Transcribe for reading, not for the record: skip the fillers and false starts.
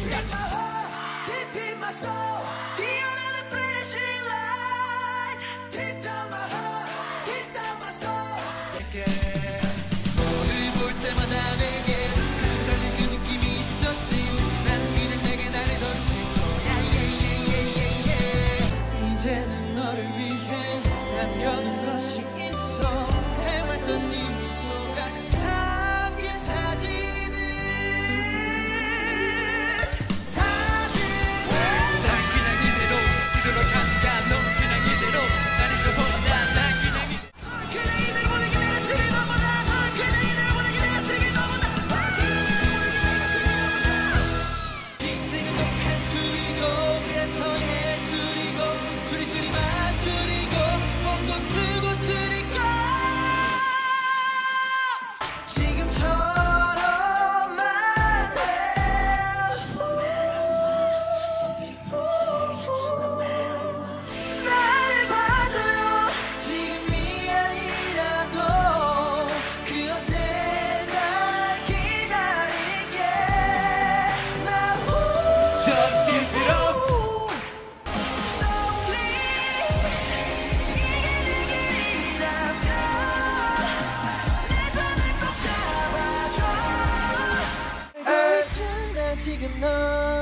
너를 볼 때마다 내게 가슴 달린 그 느낌이 있었지. 난 그냥 내게 나를 던진 거야. 이제는 너를 위해 남겨둔 것이 있어. 해맑던 네 미소가 담긴 사진은 난 그냥 이대로 간다. 넌 그냥 이대로 날 잊어버린다. 난 그냥 이대로 보내게 내 가슴이 너무나. 넌 그냥 이대로 보내게 내 가슴이 너무나. 인생은 독한 술이고 그래서 예술이고 수리수리 마술이고 뽕도 트고 쓰리고 지금처럼만 해. 나를 봐줘요. 지금이 아니라도 그 언제나 기다릴게. 나 Just give it up. So please 이게 내 길이라면 내 손을 꼭 잡아줘. 난 지금 널